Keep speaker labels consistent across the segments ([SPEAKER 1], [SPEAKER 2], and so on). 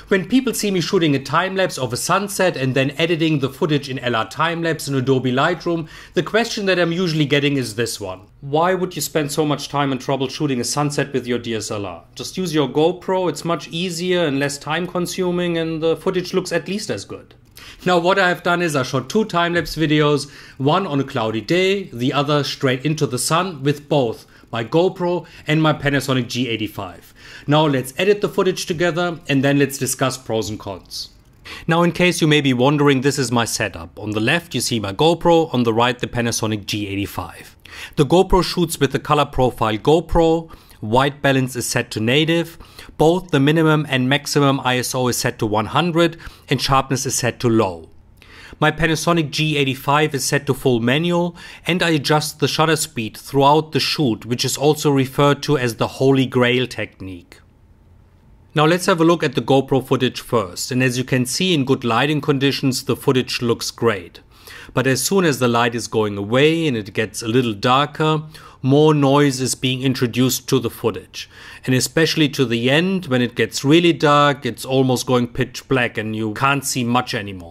[SPEAKER 1] When people see me shooting a time-lapse of a sunset and then editing the footage in LR Timelapse in Adobe Lightroom, the question that I'm usually getting is this one. Why would you spend so much time and trouble shooting a sunset with your DSLR? Just use your GoPro, it's much easier and less time consuming and the footage looks at least as good. Now what I've done is I shot two time-lapse videos, one on a cloudy day, the other straight into the sun with both my GoPro and my Panasonic G85. Now let's edit the footage together and then let's discuss pros and cons. Now in case you may be wondering, this is my setup. On the left you see my GoPro, on the right the Panasonic G85. The GoPro shoots with the color profile GoPro, white balance is set to native, both the minimum and maximum ISO is set to 100 and sharpness is set to low. My Panasonic G85 is set to full manual and I adjust the shutter speed throughout the shoot, which is also referred to as the Holy Grail technique. Now let's have a look at the GoPro footage first, and as you can see, in good lighting conditions the footage looks great. But as soon as the light is going away and it gets a little darker, more noise is being introduced to the footage. And especially to the end, when it gets really dark, it's almost going pitch black and you can't see much anymore.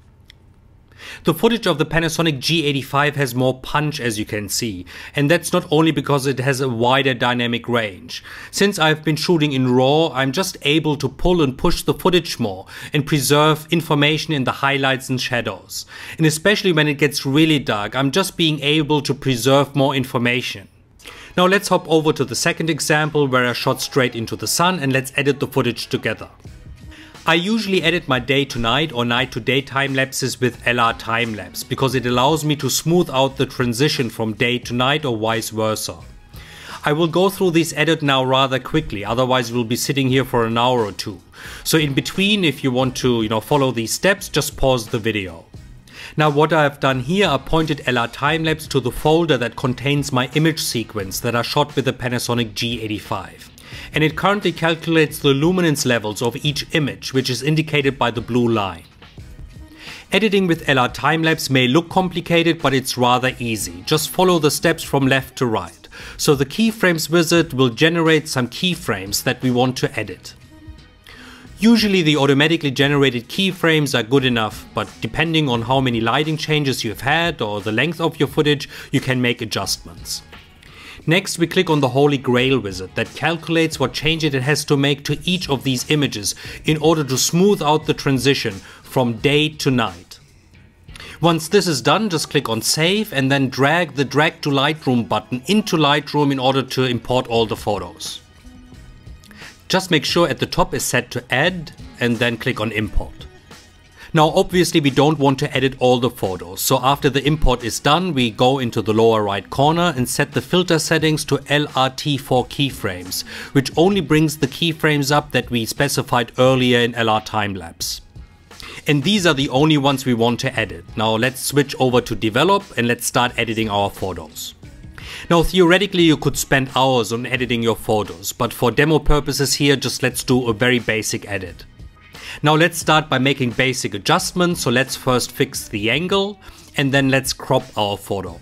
[SPEAKER 1] The footage of the Panasonic G85 has more punch, as you can see, and that's not only because it has a wider dynamic range. Since I've been shooting in RAW, I'm just able to pull and push the footage more and preserve information in the highlights and shadows. And especially when it gets really dark, I'm just being able to preserve more information. Now let's hop over to the second example where I shot straight into the sun, and let's edit the footage together. I usually edit my day to night or night to day time lapses with LR Timelapse because it allows me to smooth out the transition from day to night or vice versa. I will go through this edit now rather quickly, otherwise we'll be sitting here for an hour or two. So in between, if you want to follow these steps, just pause the video. Now what I have done here, I pointed LR Timelapse to the folder that contains my image sequence that I shot with the Panasonic G85. And it currently calculates the luminance levels of each image, which is indicated by the blue line. Editing with LR Timelapse may look complicated, but it's rather easy. Just follow the steps from left to right. So the keyframes wizard will generate some keyframes that we want to edit. Usually the automatically generated keyframes are good enough, but depending on how many lighting changes you've had or the length of your footage, you can make adjustments. Next we click on the Holy Grail wizard that calculates what changes it has to make to each of these images in order to smooth out the transition from day to night. Once this is done, just click on Save and then drag the Drag to Lightroom button into Lightroom in order to import all the photos. Just make sure at the top is set to Add and then click on Import. Now obviously we don't want to edit all the photos, so after the import is done we go into the lower right corner and set the filter settings to LRT4 keyframes, which only brings the keyframes up that we specified earlier in LR Timelapse. And these are the only ones we want to edit. Now let's switch over to Develop and let's start editing our photos. Now theoretically you could spend hours on editing your photos, but for demo purposes here just let's do a very basic edit. Now let's start by making basic adjustments, so let's first fix the angle and then let's crop our photo.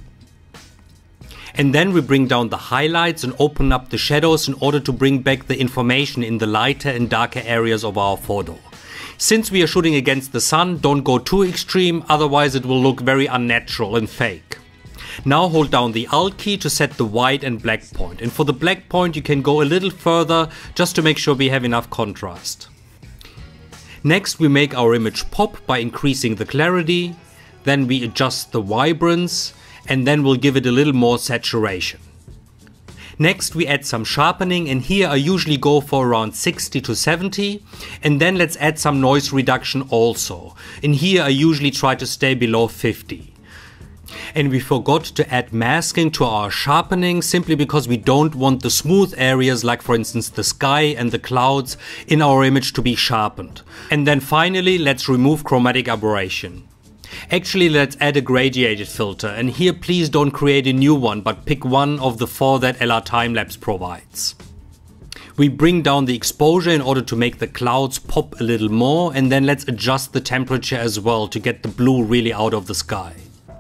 [SPEAKER 1] And then we bring down the highlights and open up the shadows in order to bring back the information in the lighter and darker areas of our photo. Since we are shooting against the sun, don't go too extreme, otherwise it will look very unnatural and fake. Now hold down the Alt key to set the white and black point, and for the black point you can go a little further just to make sure we have enough contrast. Next we make our image pop by increasing the clarity, then we adjust the vibrance and then we'll give it a little more saturation. Next we add some sharpening, and here I usually go for around 60 to 70, and then let's add some noise reduction also. In here I usually try to stay below 50. And we forgot to add masking to our sharpening simply because we don't want the smooth areas, like for instance the sky and the clouds, in our image to be sharpened. And then finally let's remove chromatic aberration. Actually let's add a gradiated filter, and here please don't create a new one but pick one of the 4 that LR Timelapse provides. We bring down the exposure in order to make the clouds pop a little more, and then let's adjust the temperature as well to get the blue really out of the sky.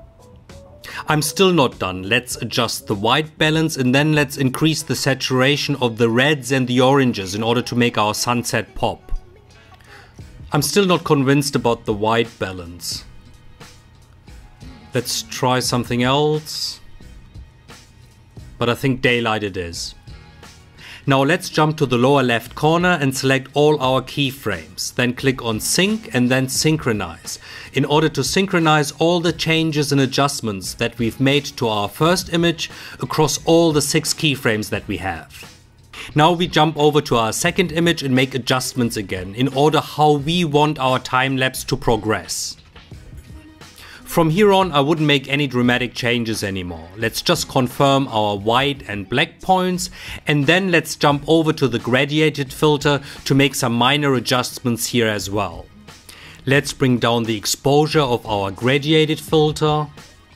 [SPEAKER 1] I'm still not done. Let's adjust the white balance and then let's increase the saturation of the reds and the oranges in order to make our sunset pop. I'm still not convinced about the white balance. Let's try something else. But I think daylight it is. Now let's jump to the lower left corner and select all our keyframes. Then click on Sync and then Synchronize, in order to synchronize all the changes and adjustments that we've made to our first image across all the 6 keyframes that we have. Now we jump over to our second image and make adjustments again, in order how we want our time lapse to progress. From here on, I wouldn't make any dramatic changes anymore. Let's just confirm our white and black points, and then let's jump over to the gradiated filter to make some minor adjustments here as well. Let's bring down the exposure of our gradiated filter.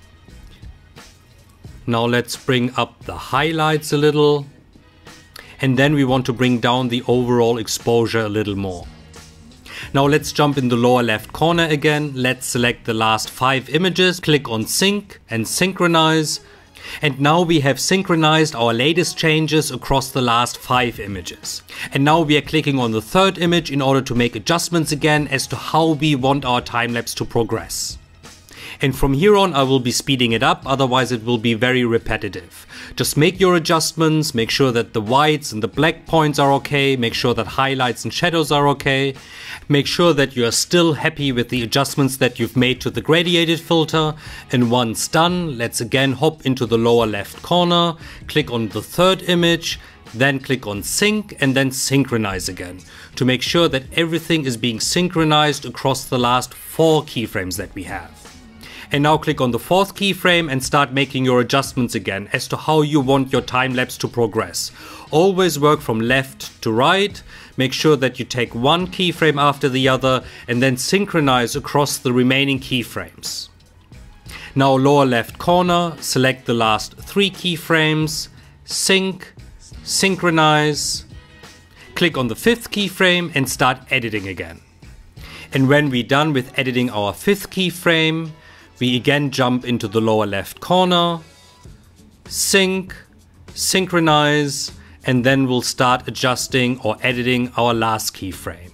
[SPEAKER 1] Now let's bring up the highlights a little. And then we want to bring down the overall exposure a little more. Now let's jump in the lower left corner again. Let's select the last 5 images, click on Sync and Synchronize. And now we have synchronized our latest changes across the last 5 images. And now we are clicking on the third image in order to make adjustments again as to how we want our time lapse to progress. And from here on I will be speeding it up, otherwise it will be very repetitive. Just make your adjustments, make sure that the whites and the black points are okay, make sure that highlights and shadows are okay, make sure that you are still happy with the adjustments that you've made to the gradiated filter, and once done, let's again hop into the lower left corner, click on the third image, then click on Sync and then Synchronize again, to make sure that everything is being synchronized across the last 4 keyframes that we have. And now click on the 4th keyframe and start making your adjustments again as to how you want your time lapse to progress. Always work from left to right, make sure that you take one keyframe after the other and then synchronize across the remaining keyframes. Now lower left corner, select the last 3 keyframes, sync, synchronize, click on the 5th keyframe and start editing again. And when we're done with editing our 5th keyframe, we again jump into the lower left corner, sync, synchronize, and then we'll start adjusting or editing our last keyframe.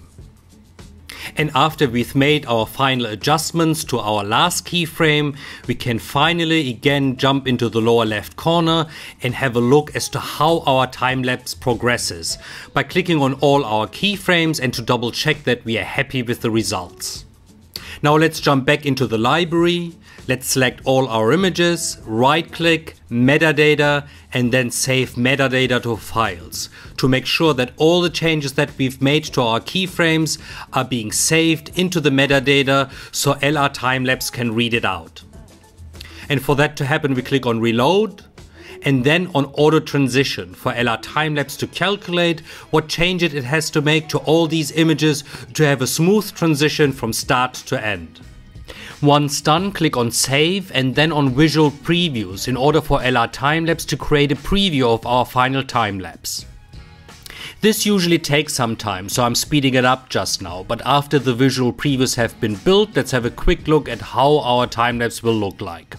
[SPEAKER 1] And after we've made our final adjustments to our last keyframe, we can finally again jump into the lower left corner and have a look as to how our time lapse progresses by clicking on all our keyframes and to double check that we are happy with the results. Now let's jump back into the library. Let's select all our images, right click, metadata, and then save metadata to files to make sure that all the changes that we've made to our keyframes are being saved into the metadata so LR Timelapse can read it out. And for that to happen, we click on reload and then on auto transition for LR Timelapse to calculate what changes it has to make to all these images to have a smooth transition from start to end. Once done, click on save and then on visual previews in order for LR Timelapse to create a preview of our final timelapse. This usually takes some time, so I'm speeding it up just now, but after the visual previews have been built, let's have a quick look at how our timelapse will look like.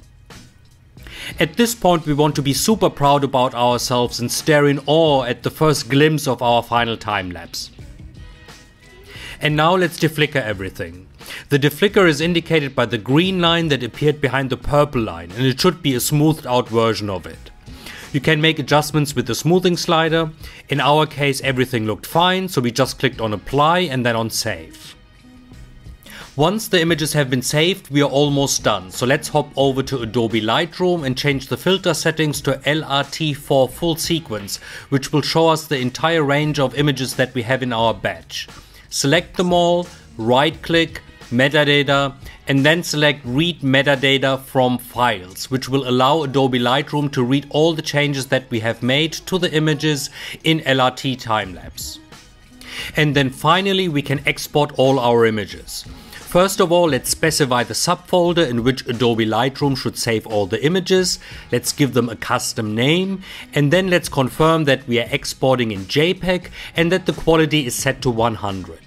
[SPEAKER 1] At this point we want to be super proud about ourselves and stare in awe at the first glimpse of our final time-lapse. And now let's deflicker everything. The deflicker is indicated by the green line that appeared behind the purple line, and it should be a smoothed out version of it. You can make adjustments with the smoothing slider. In our case everything looked fine, so we just clicked on apply and then on save. Once the images have been saved, we are almost done, so let's hop over to Adobe Lightroom and change the filter settings to LRT4 full sequence, which will show us the entire range of images that we have in our batch. Select them all, right click, metadata, and then select read metadata from files, which will allow Adobe Lightroom to read all the changes that we have made to the images in LRT Timelapse. And then finally we can export all our images. First of all, let's specify the subfolder in which Adobe Lightroom should save all the images. Let's give them a custom name, and then let's confirm that we are exporting in JPEG and that the quality is set to 100.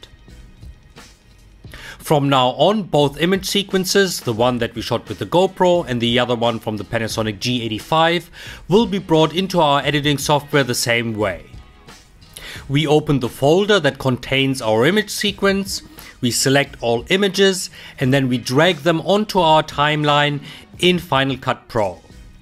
[SPEAKER 1] From now on, both image sequences, the one that we shot with the GoPro and the other one from the Panasonic G85, will be brought into our editing software the same way. We open the folder that contains our image sequence, we select all images, and then we drag them onto our timeline in Final Cut Pro.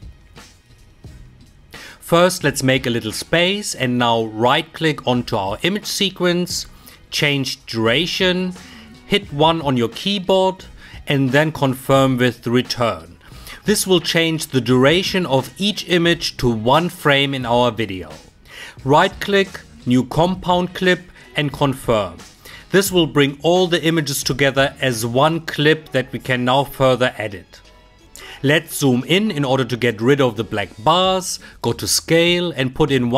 [SPEAKER 1] First, let's make a little space and now right click onto our image sequence, change duration, hit 1 on your keyboard and then confirm with return. This will change the duration of each image to 1 frame in our video. Right click, new compound clip and confirm. This will bring all the images together as one clip that we can now further edit. Let's zoom in order to get rid of the black bars, go to scale and put in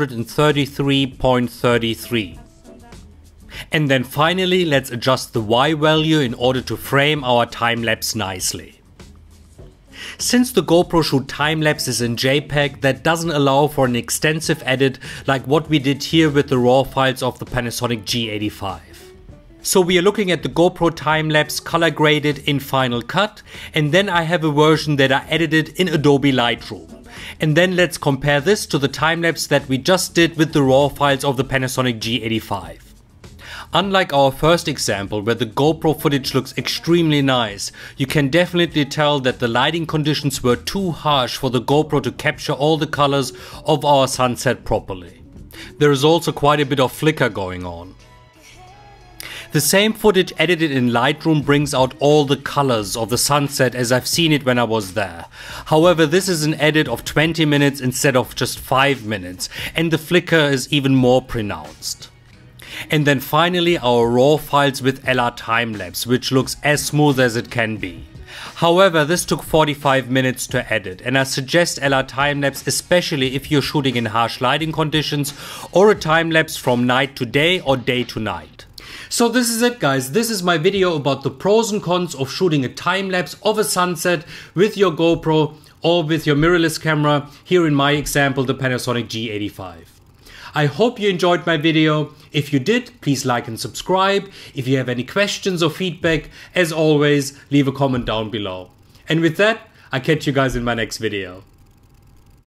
[SPEAKER 1] 133.33. And then finally let's adjust the Y value in order to frame our time lapse nicely. Since the GoPro Shoot time lapse is in JPEG, that doesn't allow for an extensive edit like what we did here with the raw files of the Panasonic G85. So we are looking at the GoPro time-lapse color graded in Final Cut, and then I have a version that I edited in Adobe Lightroom. And then let's compare this to the time-lapse that we just did with the raw files of the Panasonic G85. Unlike our first example where the GoPro footage looks extremely nice, you can definitely tell that the lighting conditions were too harsh for the GoPro to capture all the colors of our sunset properly. There is also quite a bit of flicker going on. The same footage edited in Lightroom brings out all the colors of the sunset as I've seen it when I was there. However, this is an edit of 20 minutes instead of just 5 minutes, and the flicker is even more pronounced. And then finally our raw files with LR Timelapse, which looks as smooth as it can be. However, this took 45 minutes to edit, and I suggest LR Timelapse especially if you're shooting in harsh lighting conditions or a time-lapse from night to day or day to night. So this is it guys, this is my video about the pros and cons of shooting a time-lapse of a sunset with your GoPro or with your mirrorless camera, here in my example the Panasonic G85. I hope you enjoyed my video. If you did, please like and subscribe. If you have any questions or feedback, as always, leave a comment down below. And with that, I'll catch you guys in my next video.